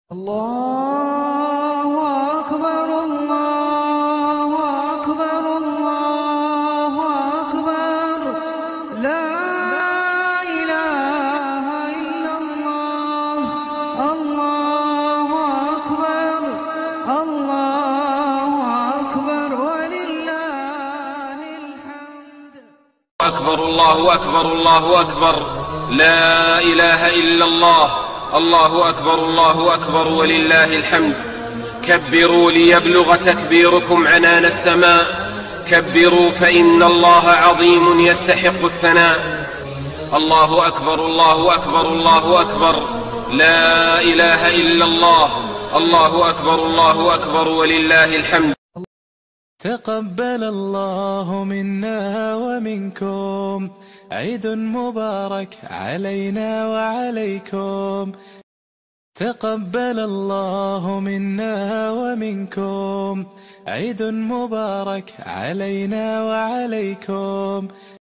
الله أكبر الله أكبر الله أكبر لا إله إلا الله الله أكبر الله أكبر ولله الحمد. أكبر الله أكبر الله أكبر لا إله إلا الله الله أكبر الله أكبر ولله الحمد. كبروا ليبلغ تكبيركم عنان السماء، كبروا فإن الله عظيم يستحق الثناء. الله أكبر الله أكبر الله أكبر لا إله إلا الله الله أكبر الله أكبر ولله الحمد. تقبل الله منا ومنكم، عيد مبارك علينا وعليكم. تقبل الله منا ومنكم، عيد مبارك علينا وعليكم.